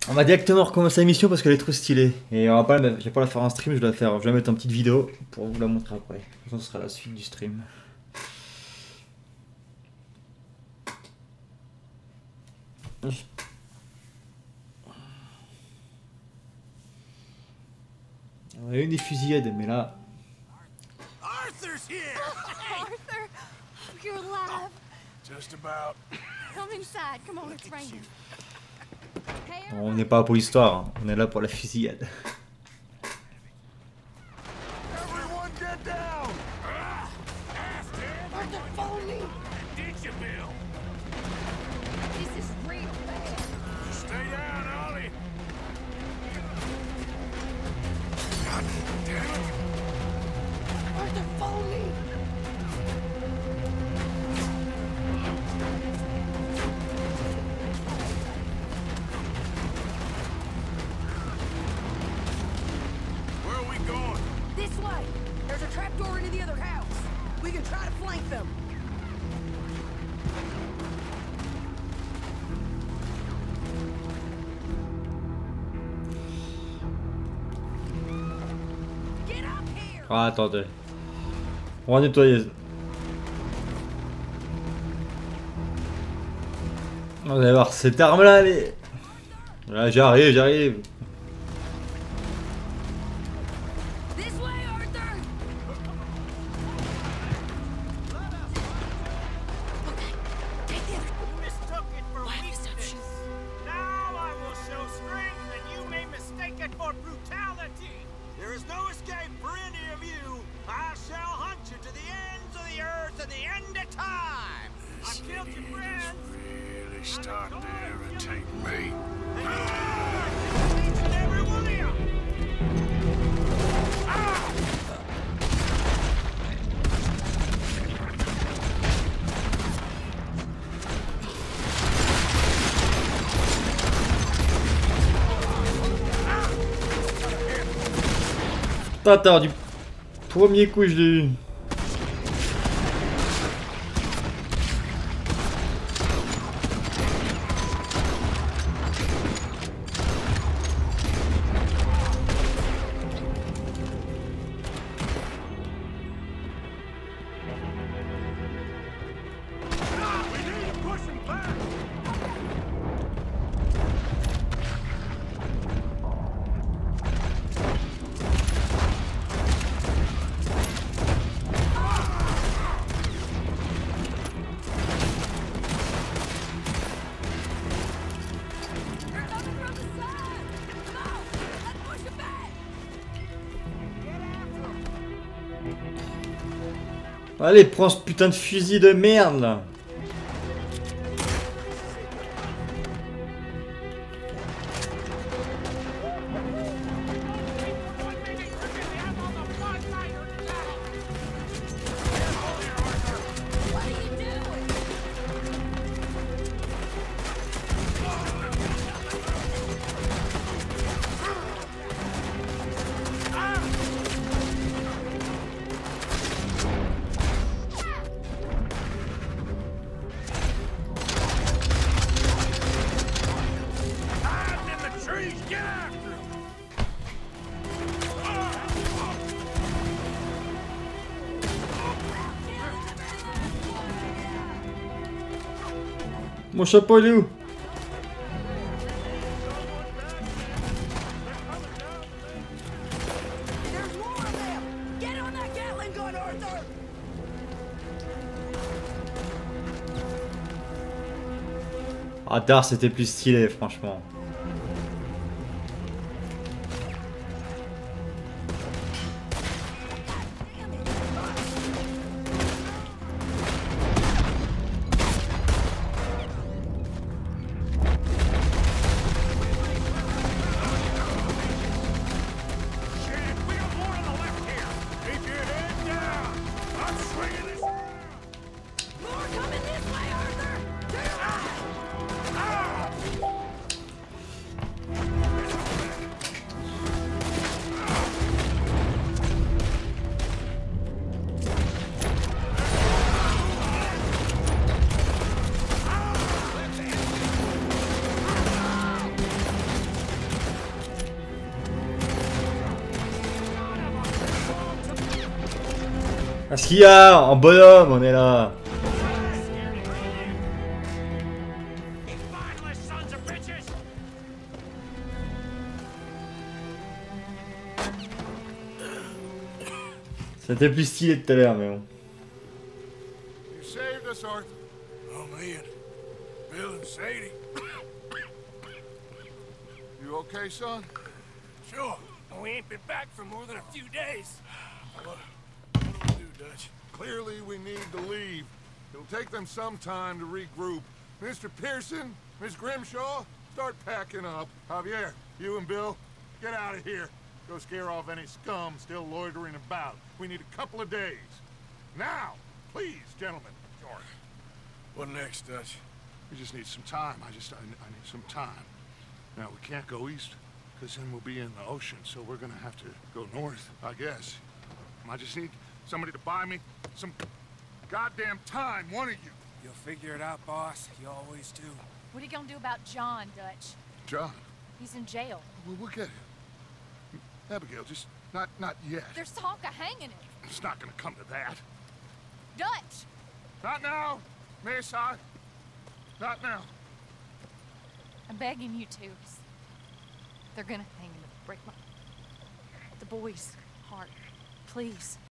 On va directement recommencer la mission parce qu'elle est trop stylée. Et on va pas je vais pas la faire en stream, je vais la mettre en petite vidéo pour vous la montrer après. De toute façon, ce sera la suite du stream. On a eu des fusillades, mais là... Arthur's here! Arthur, you're alive. Just about. Come inside. Come on, it's raining. Hey, On n'est pas là pour l'histoire, hein. On est là pour la fusillade. Everyone get down! Arthur, follow me. Did you, Bill? This is real bad. Stay down, Ollie. God damn it. Arthur, follow me. Where are we going? This way! There's a trapdoor into the other house. We can try to flank them. Get up here! Ah, attendez. On va nettoyer. Vous allez voir, cette arme-là, allez. Là, j'arrive. This way, Arthur! Okay, take the other. You mistook it for Why weakness. deception? Now I will show strength, and you may mistake it for brutality. There is no escape for any of you. I shall hunt you to the ends of the earth and the end of time. I killed your friends. Really starting to irritate me. Each and every one of you. Attends, du premier coup, je l'ai eu. We need to push him back! They're coming from the side! Come on! Let's push them back! Allez, prends ce putain de fusil de merde, là. What are you doing? Hiding in the trees! Get after him! Mon chapeau, il est où? There's more of them! Get on that Gatling gun, Arthur! Ah, Dar, c'était plus stylé, franchement. Shit, we got more on the left here! Keep your head down! I'm swinging this around! More coming this way, Arthur! To your right! Qu'est-ce qu'il y a en bonhomme, on est là. Mindless sons of bitches! C'était plus stylé tout à l'heure, mais bon. You saved us, Arthur. Oh, man. Bill and Sadie. You okay, son? Sure. We ain't been back for more than a few days. What do we do, Dutch? Clearly, we need to leave. It'll take them some time to regroup. Mr. Pearson, Miss Grimshaw, start packing up. Javier, you and Bill, get out of here. Go scare off any scum still loitering about. We need a couple of days. Now, please, gentlemen. George. What next, Dutch? We just need some time. I need some time. Now, we can't go east, because then we'll be in the ocean, so we're gonna have to go north, I guess. I just need somebody to buy me some goddamn time, one of you. You'll figure it out, boss. You always do. What are you gonna do about John, Dutch? John, He's in jail. we'll get him. Abigail, just not yet. There's talk of hanging him. It's not gonna come to that. Dutch! Not now, Miss. Not now. I'm begging you to. They're gonna hang him. Break the boy's heart. Please.